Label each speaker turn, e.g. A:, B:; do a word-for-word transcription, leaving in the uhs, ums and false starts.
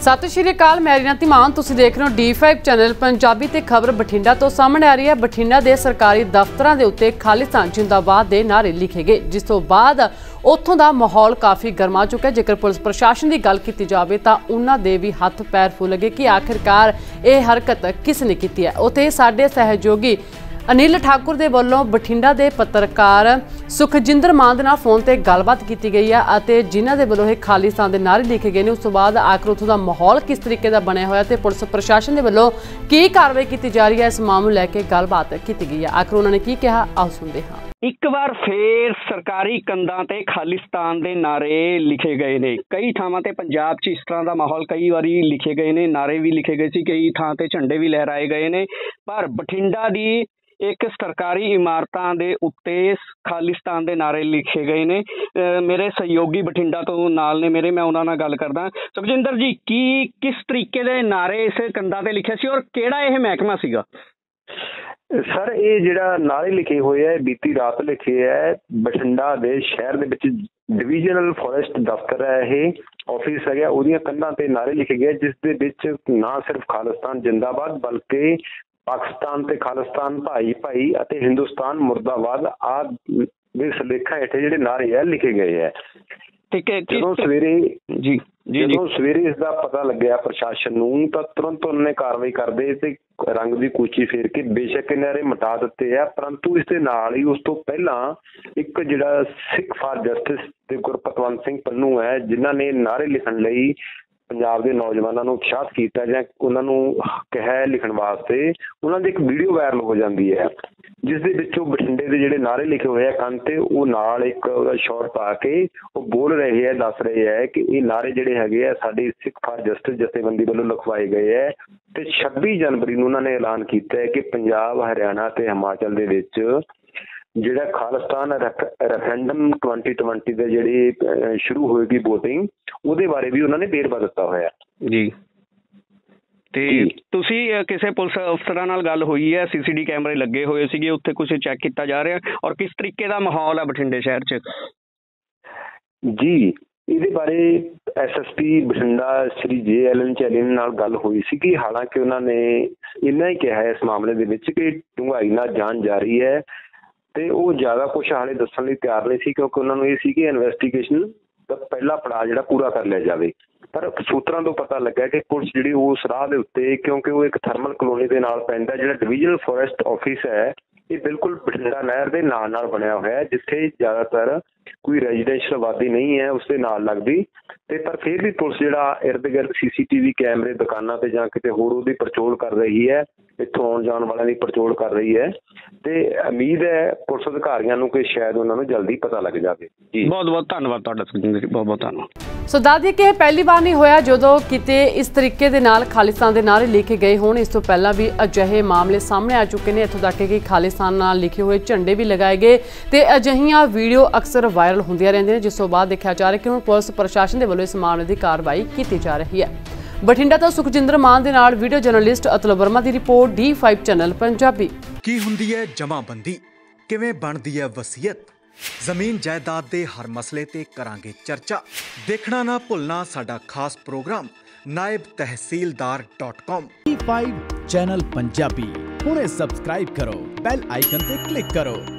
A: सत श्री अकाल, मैं रीना धीमान, तुसीं देख रहे हो डी फाइव चैनल पंजाबी ते खबर बठिंडा तो सामने आ रही है। बठिंडा के सरकारी दफ्तरां दे उत्ते खालिस्तान जिंदाबाद के नारे लिखे गए, जिस तो बाद उत्थों का माहौल काफ़ी गर्मा चुका है। जेकर पुलिस प्रशासन की गल की जाए तो उन्होंने दे भी हथ पैर फुल गए कि आखिरकार ये हरकत किसने की है। उत्थे साडे सहयोगी अनिल ठाकुर दे वल्लों बठिंडा के पत्रकार सुखजिंदर मान दे नाल फोन ते गलबात की गई है, जिन्हां दे वल्लों खालिस्तान के नारे लिखे गए हैं। उस तो बाद आखिर उत्थों का माहौल किस तरीके का बनया होया ते पुलिस प्रशासन के वल्लों की कार्रवाई की जा रही है, इस मामले लैके गलबात की गई है। आखिर उन्होंने की कहा, आओ सुनते हैं।
B: एक बार फिर सरकारी कंधां ते खालिस्तान दे नारे लिखे गए ने। कई थावां ते पंजाब च इस तरह का माहौल कई बारी लिखे गए ने, नारे भी लिखे गए सी, कई थां ते झंडे भी लहराए गए ने। पर बठिंडा दी एक सरकारी इमारतां दे उत्ते खालिस्तान दे नारे लिखे गए ने। अ, मेरे सहयोगी बठिंडा तो नाल ने मेरे, मैं उन्हां नाल गल करदा। सुखजिंदर जी, की किस तरीके दे नारे इस कंधां ते लिखे सी और किहड़ा यह महकमा सीगा?
C: सर, ये जिहड़ा नारे लिखे हुए है बीती रात लिखे है। बठिंडा दे शहर दे विच डिविजनल फॉरेस्ट दफ्तर है, यह ऑफिस है, उहदियां कंधां ते नारे लिखे गए, जिस दे विच ना सिर्फ खालिस्तान जिंदाबाद बल्कि पाकिस्तान ते खालिस्तान भाई भाई अते हिंदुस्तान मुर्दाबाद आदि दे सलेखा हेठे जिहड़े नारे है लिखे गए है।
B: ठीक है,
C: जो सवेरे
B: जी जी
C: जो सवेरे इसका पता लग्या प्रशासन नूं तां तुरंत उन्होंने कार्रवाई करदे ते रंग दी कूची फेर के बेशक नारे मिटा दिते है, परंतु इस दे नाल ही उस तो पहला एक जिहड़ा सिख फॉर जस्टिस ते गुरपतवंत सिंह पन्नू है, जिन्हां ने नारे लिखण लई पंजाब के नौजवानों को उत्साहित किया जां उन्होंने कहा लिखण वास्ते, उन्होंने एक वीडियो वायरल हो जाती है जिस दे विचों बठिंडे के जिहड़े नारे लिखे हुए हैं कंध ते वो नाल एक शॉट पा के वो बोल रहे हैं, दस रहे हैं कि ये नारे जिहड़े हैगे आ साडी सिख फॉर जस्टिस जथेबंदी वालों लिखवाए गए है। ते छब्बी जनवरी नूं उन्होंने ऐलान किया है कि पंजाब हरियाणा ते हिमाचल दे विच जिहड़ा खालिस्तान रेफरेंडम ट्वेंटी ट्वेंटी दे जिहड़ी शुरू होएगी वोटिंग, ਉਹਦੇ बारे भी उन्होंने बेरवा दिता होया
B: जी। ते तुसी किसी पुलिस अफसरां नाल गल होई है, सीसीडी कैमरे लगे हुए सीगे उत्थे, कुछ चैक किया जा रहा है और किस तरीके का माहौल है बठिंडे शहर च?
C: जी, ਇਹਦੇ बारे SSP Bathinda Shri J L N Chaily ਨਾਲ ਗੱਲ ਹੋਈ ਸੀ ਕਿ ਹਾਲਾਂਕਿ ਉਹਨਾਂ ਨੇ ਇੰਨਾ ਹੀ ਕਿਹਾ ਹੈ ਇਸ ਮਾਮਲੇ ਦੇ ਵਿੱਚ ਕਿ ਡੂੰਘਾਈ ਨਾਲ ਜਾਂਚ ਜਾਰੀ ਹੈ ਤੇ ਉਹ ਜ਼ਿਆਦਾ ਕੁਝ ਹਾਲੇ ਦੱਸਣ ਲਈ ਤਿਆਰ ਨਹੀਂ ਸੀ, ਕਿਉਂਕਿ ਉਹਨਾਂ ਨੂੰ ਇਹ ਸੀ ਕਿ ਇਨਵੈਸਟੀਗੇਸ਼ਨ ਦਾ ਪਹਿਲਾ ਪੜਾਅ ਜਿਹੜਾ ਪੂਰਾ ਕਰ ਲਿਆ ਜਾਵੇ। ਪਰ ਸੂਤਰਾਂ ਤੋਂ ਪਤਾ ਲੱਗਾ ਕਿ ਪੁਲਿਸ ਜਿਹੜੀ ਉਸ ਰਾਹ ਦੇ ਉੱਤੇ, ਕਿਉਂਕਿ ਉਹ ਇੱਕ ਥਰਮਲ ਕਲੋਨੀ ਦੇ ਨਾਲ ਪੈਂਦਾ, ਜਿਹੜਾ ਡਿਵੀਜ਼ਨਲ ਫੋਰੈਸਟ ਆਫਿਸ ਹੈ ਇਹ ਬਿਲਕੁਲ ਬਠਿੰਡਾ ਨਹਿਰ ਦੇ ਨਾਲ ਨਾਲ ਬਣਿਆ ਹੋਇਆ ਹੈ, ਜਿੱਥੇ ਜ਼ਿਆਦਾਤਰ ਕੋਈ ਰੈਜ਼ੀਡੈਂਸ਼ੀਅਲ ਆਬਾਦੀ ਨਹੀਂ ਹੈ ਉਸ ਦੇ ਨਾਲ ਲੱਗਦੀ। ਤੇ ਪਰ ਫਿਰ ਵੀ ਪੁਲਿਸ ਜਿਹੜਾ ਇਰਦ ਗਿਰਦ ਸੀਸੀਟੀਵੀ ਕੈਮਰੇ ਦੁਕਾਨਾਂ ਤੇ ਜਾਂ ਕਿਤੇ ਹੋਰ ਉਹਦੀ ਪੜਚੋਲ ਕਰ ਰਹੀ ਹੈ, ਇੱਥੋਂ ਆਉਣ ਜਾਣ ਵਾਲਿਆਂ ਦੀ ਪੜਚੋਲ ਕਰ ਰਹੀ ਹੈ ਤੇ ਉਮੀਦ ਹੈ ਪੁਲਿਸ ਅਧਿਕਾਰੀਆਂ ਨੂੰ ਕਿ ਸ਼ਾਇਦ ਉਹਨਾਂ ਨੂੰ ਜਲਦੀ ਪਤਾ ਲੱਗ ਜਾਵੇ। ਜੀ, ਬਹੁਤ ਬਹੁਤ ਧੰਨਵਾਦ ਤੁਹਾਡਾ ਸੁਖਜਿੰਦਰ ਜੀ, ਬਹੁਤ ਬਹੁਤ ਧੰਨਵਾਦ।
A: सो दादी कि पहली बार नहीं होया जो किते इस तरीके दे नाल खालिस्तान के नारे लिखे गए होण। इस तो पहला भी अजिहे मामले सामने आ चुके हैं, इत्थों तक कि खालिस्तान नाल लिखे हुए झंडे भी लगाए गए ते अजिहियां वीडियो अक्सर वायरल होंदियां रहिंदियां ने, जिस तो बाद देखा जा रहा है कि हुण पुलिस प्रशासन के वल्लों इस मामले की कार्रवाई की जा रही है। बठिंडा तो सुखजिंदर मान दे नाल वीडियो जर्नलिस्ट अतुल वर्मा की report, D five channel Punjabi.
D: की हुंदी है जमाबंदी, किवें बनदी है वसीयत, ਜ਼ਮੀਨ ਜਾਇਦਾਦ ਦੇ ਹਰ ਮਸਲੇ ਤੇ ਕਰਾਂਗੇ ਚਰਚਾ। ਦੇਖਣਾ ਨਾ ਭੁੱਲਣਾ ਸਾਡਾ ਖਾਸ programme Naib Tehsildar dot com.
E: D five channel Punjabi ਹੁਣੇ ਸਬਸਕ੍ਰਾਈਬ ਕਰੋ, ਬੈਲ ਆਈਕਨ ਤੇ ਕਲਿੱਕ ਕਰੋ।